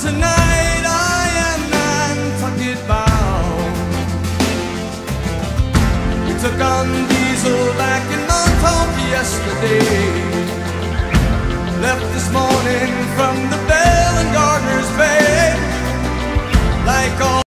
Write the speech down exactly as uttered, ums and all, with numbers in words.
tonight I am Nantucket bound. We took on diesel back in Montauk yesterday. Left this morning from the Bell and Gardner's Bay. Like all